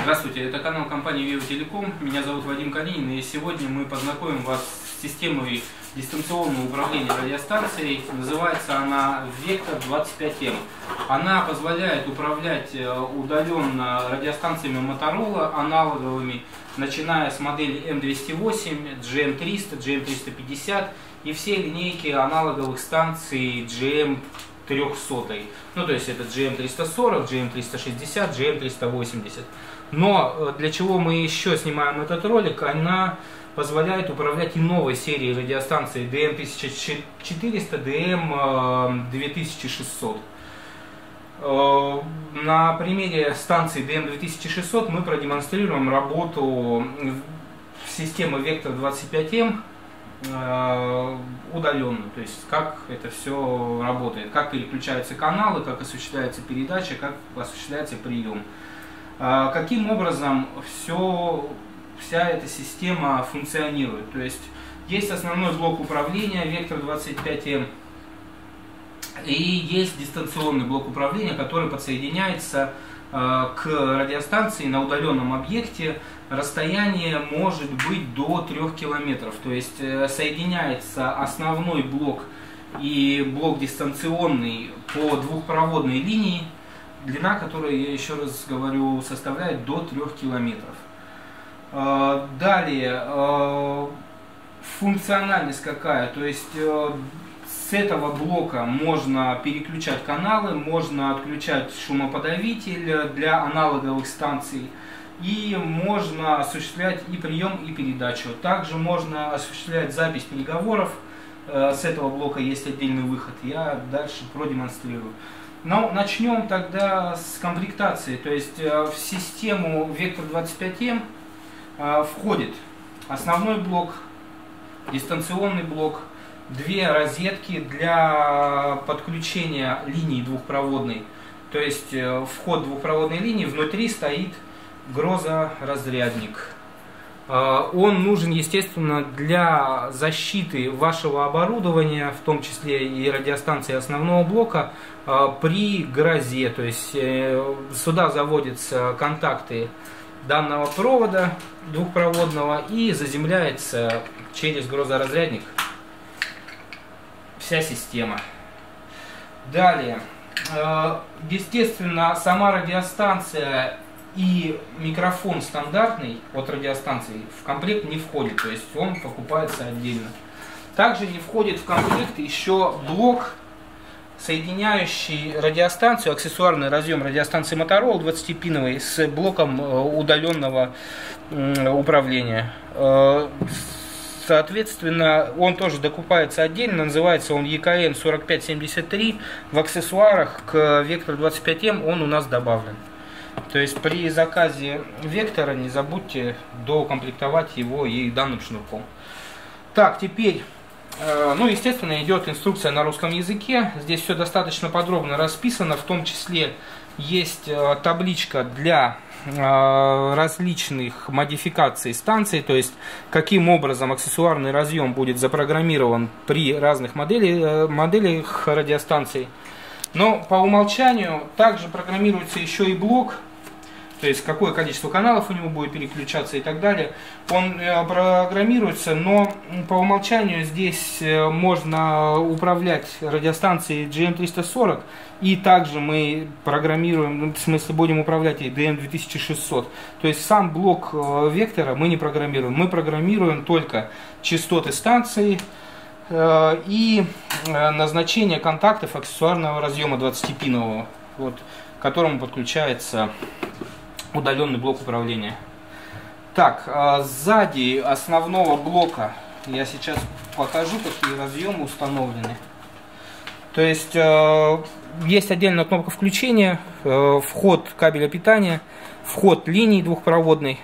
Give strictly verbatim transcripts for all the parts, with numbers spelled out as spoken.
Здравствуйте, это канал компании Vivo Telecom. Меня зовут Вадим Калинин, и сегодня мы познакомим вас с системой дистанционного управления радиостанцией. Называется она Vector двадцать пять эм. Она позволяет управлять удаленно радиостанциями Motorola аналоговыми, начиная с модели эм двести восемь, джи эм триста, джи эм триста пятьдесят и все линейки аналоговых станций джи эм триста. Ну, то есть это джи эм триста сорок, джи эм триста шестьдесят, джи эм триста восемьдесят. Но для чего мы еще снимаем этот ролик? Она позволяет управлять и новой серией радиостанций ди эм тысяча четыреста, ди эм две тысячи шестьсот. На примере станции ди эм две тысячи шестьсот мы продемонстрируем работу системы Vector двадцать пять эм удаленно, то есть как это все работает, как переключаются каналы, как осуществляется передача, как осуществляется прием. Каким образом все, вся эта система функционирует. То есть есть основной блок управления Vector двадцать пять эм и есть дистанционный блок управления, который подсоединяется к радиостанции на удаленном объекте. Расстояние может быть до трёх километров. То есть соединяется основной блок и блок дистанционный по двухпроводной линии, длина которой, я еще раз говорю, составляет до трёх километров. Далее, функциональность какая? То есть с этого блока можно переключать каналы, можно отключать шумоподавитель для аналоговых станций, и можно осуществлять и прием, и передачу. Также можно осуществлять запись переговоров. С этого блока есть отдельный выход, я дальше продемонстрирую. Но начнем тогда с комплектации. То есть в систему Vector двадцать пять эм входит основной блок, дистанционный блок, две розетки для подключения линии двухпроводной. То есть вход двухпроводной линии, внутри стоит грозоразрядник. Он нужен, естественно, для защиты вашего оборудования, в том числе и радиостанции основного блока, при грозе. То есть сюда заводятся контакты данного провода двухпроводного и заземляется через грозоразрядник вся система. Далее, естественно, сама радиостанция и микрофон стандартный от радиостанции в комплект не входит, то есть он покупается отдельно. Также не входит в комплект еще блок, соединяющий радиостанцию, аксессуарный разъем радиостанции Motorola двадцатипиновый с блоком удаленного управления. Соответственно, он тоже докупается отдельно, называется он и ка эн сорок пять семьдесят три. В аксессуарах к Vector двадцать пять эм он у нас добавлен. То есть при заказе Вектора не забудьте доукомплектовать его и данным шнурком. Так, теперь, ну, естественно, идет инструкция на русском языке. Здесь все достаточно подробно расписано, в том числе есть табличка для различных модификаций станций, то есть каким образом аксессуарный разъем будет запрограммирован при разных моделях, моделях радиостанций. Но по умолчанию также программируется еще и блок, то есть какое количество каналов у него будет переключаться и так далее. Он программируется, но по умолчанию здесь можно управлять радиостанцией джи эм триста сорок, и также мы программируем, в смысле будем управлять и ди эм две тысячи шестьсот. То есть сам блок Вектора мы не программируем, мы программируем только частоты станции и назначение контактов аксессуарного разъема двадцатипинового, вот, к которому подключается удаленный блок управления. Так, сзади основного блока я сейчас покажу, какие разъемы установлены. То есть есть отдельная кнопка включения, вход кабеля питания, вход линии двухпроводной,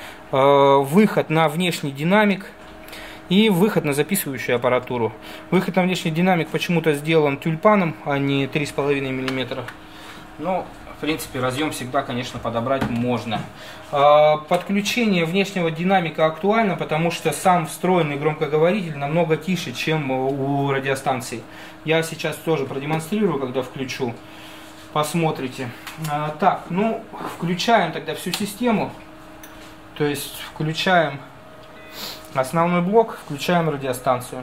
выход на внешний динамик и выход на записывающую аппаратуру. Выход на внешний динамик почему-то сделан тюльпаном, а не три с половиной миллиметра. Но, в принципе, разъем всегда, конечно, подобрать можно. Подключение внешнего динамика актуально, потому что сам встроенный громкоговоритель намного тише, чем у радиостанций. Я сейчас тоже продемонстрирую, когда включу. посмотрите. А, так, ну, включаем тогда всю систему. То есть включаем основной блок, включаем радиостанцию.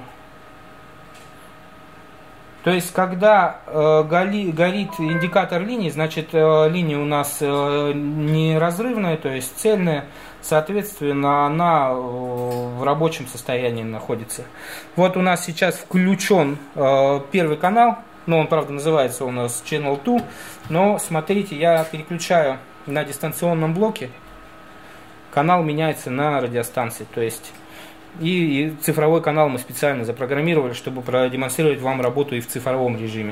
То есть, когда э, голи, горит индикатор линии, значит, э, линия у нас э, неразрывная, то есть цельная, соответственно, она э, в рабочем состоянии находится. Вот у нас сейчас включен э, первый канал, но он, правда, называется у нас Channel два, но смотрите, я переключаю на дистанционном блоке, канал меняется на радиостанции, то есть... И, и цифровой канал мы специально запрограммировали, чтобы продемонстрировать вам работу и в цифровом режиме.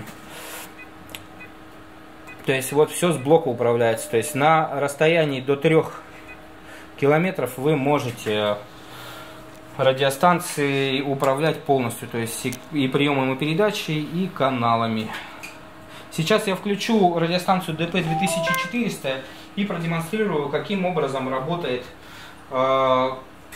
То есть вот все с блока управляется. То есть на расстоянии до трёх километров вы можете радиостанции управлять полностью. То есть и, и приемом и передачей, и каналами. Сейчас я включу радиостанцию ди пи две тысячи четыреста и продемонстрирую, каким образом работает э,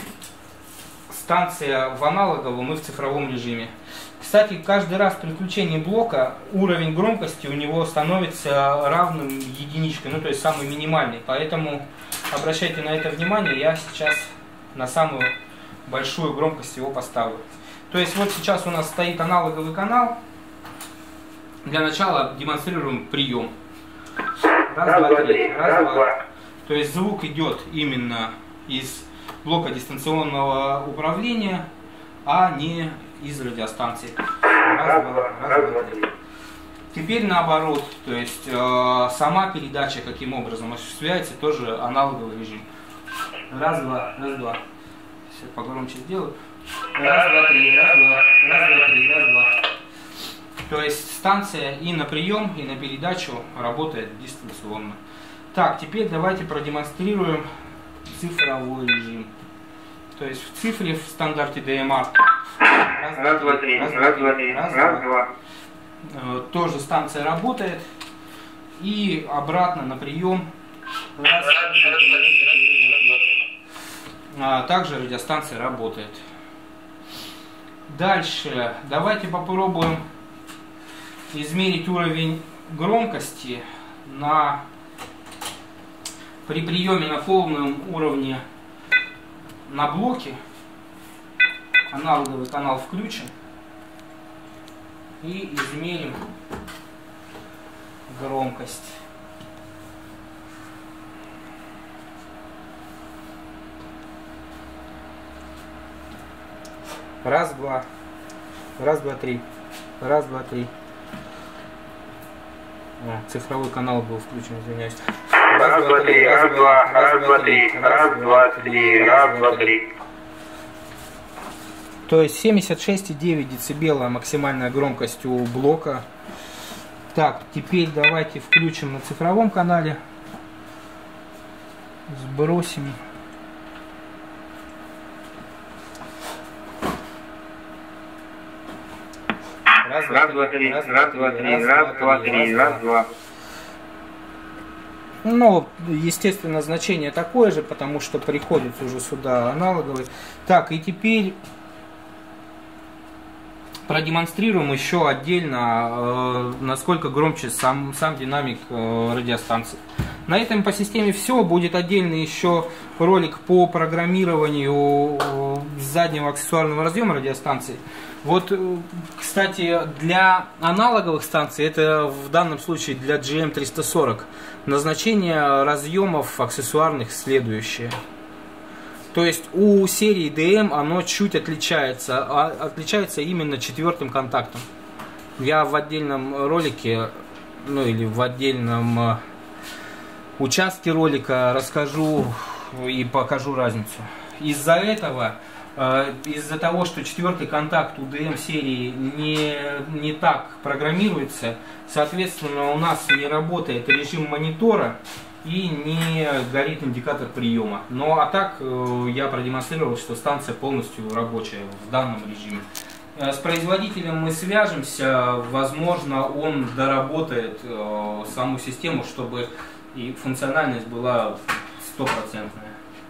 станция в аналоговом и в цифровом режиме. Кстати, каждый раз при включении блока уровень громкости у него становится равным единичке, ну то есть самый минимальный. Поэтому обращайте на это внимание, я сейчас на самую большую громкость его поставлю. То есть вот сейчас у нас стоит аналоговый канал. Для начала демонстрируем прием. Раз, два, три. Раз, два. То есть звук идет именно из блока дистанционного управления, а не из радиостанции. Раз, два, раз, два, три. Теперь наоборот, то есть э, сама передача каким образом осуществляется, тоже аналоговый режим. Раз, два, раз, два. Сейчас погромче сделаю. Раз, два, три, раз, два, раз, два, три, раз, два. То есть станция и на прием, и на передачу работает дистанционно. Так, теперь давайте продемонстрируем цифровой режим. То есть в цифре в стандарте ди эм ар. Раз, два, три, раз, два, три, раз, два. Тоже станция работает. И обратно на прием. Раз, а, также радиостанция работает. Дальше давайте попробуем измерить уровень громкости на, при приеме на полном уровне на блоке. Аналоговый канал включен. И измерим громкость. Раз, два. Раз, два, три. Раз, два, три. О, цифровой канал был включен, извиняюсь. Раз, два, три, раз, два, раз, два, три, раз, два, три, раз, два, три. То есть семьдесят шесть и девять децибела максимальная громкость у блока. Так, теперь давайте включим на цифровом канале. Сбросим. Раз, два, три, раз, два, три, раз, два, три, раз, два. Ну, естественно, значение такое же, потому что приходится уже сюда аналоговый. Так, и теперь продемонстрируем еще отдельно, э, насколько громче сам, сам динамик э, радиостанции. На этом по системе все. Будет отдельный еще ролик по программированию э, заднего аксессуарного разъема радиостанции. Вот, кстати, для аналоговых станций, это в данном случае для джи эм триста сорок, назначение разъемов аксессуарных следующее. То есть у серии ди эм оно чуть отличается, а отличается именно четвертым контактом. Я в отдельном ролике, ну или в отдельном участке ролика расскажу и покажу разницу. Из-за этого, из-за того, что четвертый контакт у ди эм серии не, не так программируется, соответственно, у нас не работает режим монитора и не горит индикатор приема. Ну а так я продемонстрировал, что станция полностью рабочая в данном режиме. С производителем мы свяжемся, возможно, он доработает саму систему, чтобы и функциональность была стопроцентная.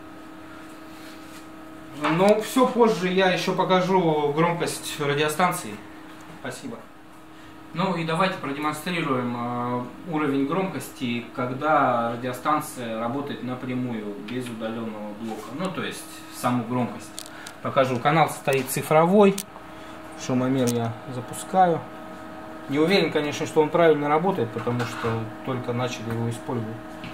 Но все позже я еще покажу громкость радиостанции. Спасибо. Ну и давайте продемонстрируем э, уровень громкости, когда радиостанция работает напрямую, без удаленного блока. Ну то есть саму громкость. Покажу. Канал состоит цифровой. Шумомер я запускаю. Не уверен, конечно, что он правильно работает, потому что только начали его использовать.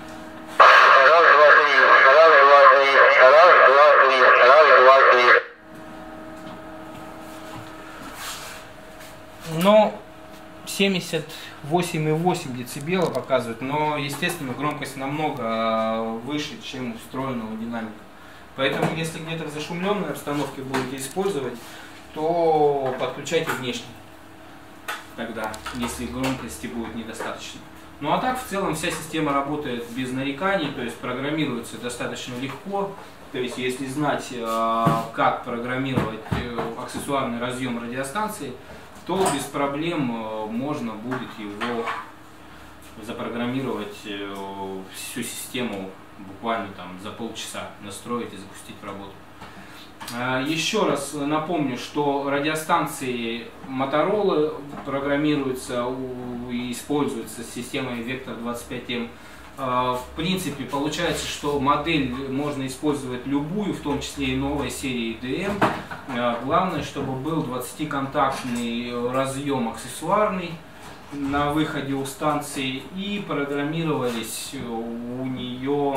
Но семьдесят восемь и восемь децибела показывает, но, естественно, громкость намного выше, чем встроенного динамика. Поэтому, если где-то в зашумленной обстановке будете использовать, то подключайте внешне. Тогда, если громкости будет недостаточно. Ну а так, в целом, вся система работает без нареканий, то есть программируется достаточно легко. То есть, если знать, как программировать аксессуарный разъем радиостанции, то без проблем можно будет его запрограммировать всю систему буквально там за полчаса, настроить и запустить в работу. Еще раз напомню, что радиостанции Motorola программируются и используются с системой Vector двадцать пять эм. В принципе, получается, что модель можно использовать любую, в том числе и новой серии ди эм. Главное, чтобы был двадцатиконтактный разъем аксессуарный на выходе у станции и программировались у нее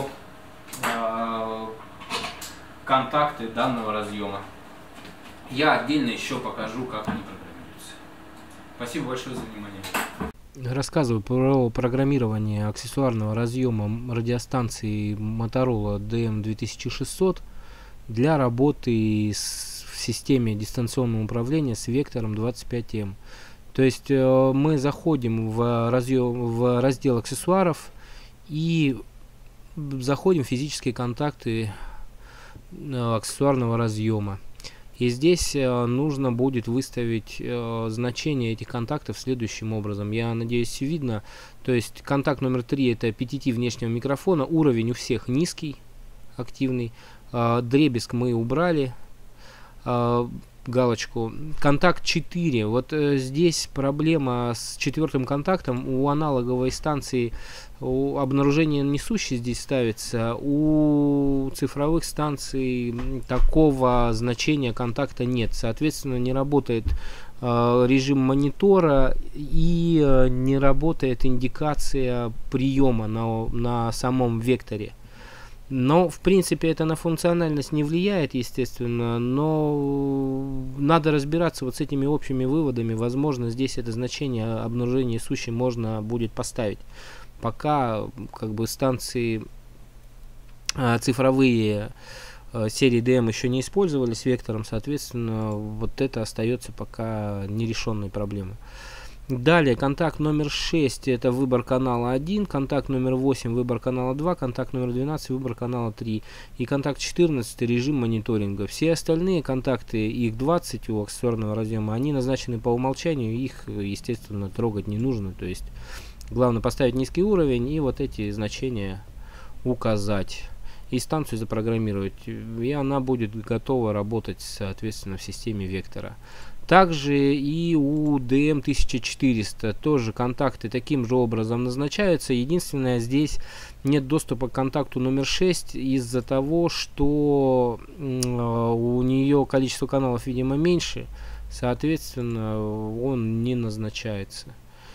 контакты данного разъема. Я отдельно еще покажу, как они программируются. Спасибо большое за внимание. Рассказываю про программирование аксессуарного разъема радиостанции Motorola ди эм две тысячи шестьсот для работы с, в системе дистанционного управления с вектором двадцать пять эм. То есть э, мы заходим в, разъем, в раздел аксессуаров и заходим в физические контакты э, аксессуарного разъема. И здесь э, нужно будет выставить э, значение этих контактов следующим образом. Я надеюсь, видно. То есть контакт номер три — это пи ти ти внешнего микрофона. Уровень у всех низкий, активный. Э, дребезг мы убрали. Э, галочку. Контакт четыре. Вот э, здесь проблема с четвертым контактом. У аналоговой станции у обнаружение несущей здесь ставится. У цифровых станций такого значения контакта нет. Соответственно, не работает э, режим монитора и э, не работает индикация приема на, на самом векторе. Но, в принципе, это на функциональность не влияет, естественно, но надо разбираться вот с этими общими выводами. Возможно, здесь это значение обнаружения несущей можно будет поставить. Пока как бы станции э, цифровые э, серии ди эм еще не использовались вектором, соответственно, вот это остается пока нерешенной проблемой. Далее, контакт номер шесть — это выбор канала один, контакт номер восемь — выбор канала два, контакт номер двенадцать — выбор канала три и контакт четырнадцать — режим мониторинга. Все остальные контакты, их двадцать у аксессуарного разъема, они назначены по умолчанию, их, естественно, трогать не нужно. То есть главное поставить низкий уровень и вот эти значения указать. И станцию запрограммировать. И она будет готова работать, соответственно, в системе вектора. Также и у ди эм тысяча четыреста тоже контакты таким же образом назначаются. Единственное, здесь нет доступа к контакту номер шесть из-за того, что у нее количество каналов, видимо, меньше. Соответственно, он не назначается.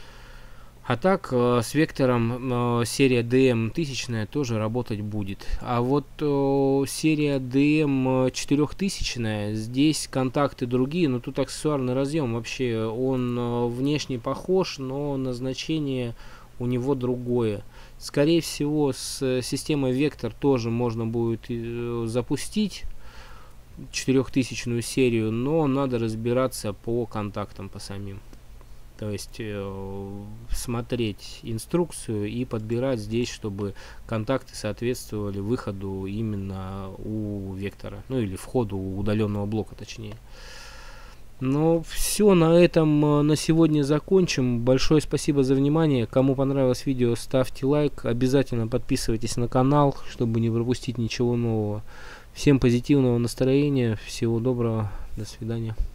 А так, э, с вектором э, серия ди эм тысячная тоже работать будет. А вот э, серия ди эм четырехтысячная, здесь контакты другие, но тут аксессуарный разъем вообще, он э, внешне похож, но назначение у него другое. Скорее всего, с системой вектор тоже можно будет э, запустить четырехтысячную серию, но надо разбираться по контактам, по самим. То есть э, смотреть инструкцию и подбирать здесь, чтобы контакты соответствовали выходу именно у вектора, ну или входу у удаленного блока, точнее. Ну все, на этом на сегодня закончим. Большое спасибо за внимание. Кому понравилось видео, ставьте лайк. Обязательно подписывайтесь на канал, чтобы не пропустить ничего нового. Всем позитивного настроения, всего доброго, до свидания.